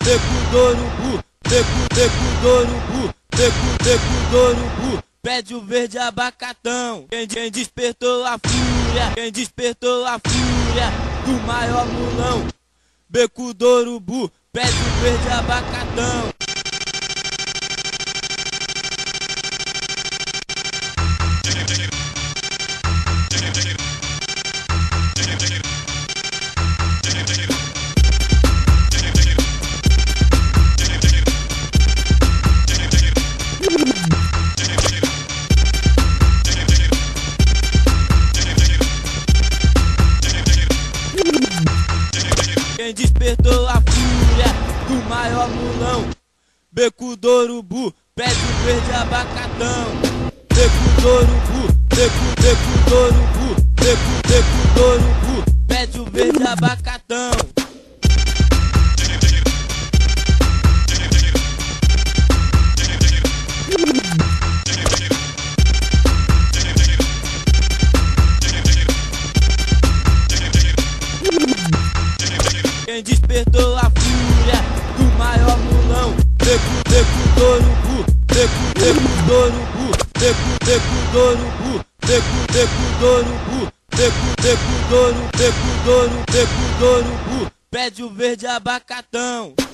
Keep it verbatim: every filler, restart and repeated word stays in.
beco do urubu, beco, beco do urubu, beco, beco do urubu. Pede o verde abacatão. Quem, quem despertou a fúria, quem despertou a fúria do maior mulão, beco do urubu, pede o verde abacatão. Quem despertou a fúria do maior mulão, beco do urubu, pede o verde abacatão. Beco do urubu, beco, beco do urubu, beco, beco do urubu, pede o verde abacatão. Quem despertou a fúria do maior mulão, beco, beco do urubu, beco, beco do urubu, beco, beco do urubu, beco, beco do urubu, beco, beco do urubu, beco do urubu, beco do urubu, pede o verde abacatão.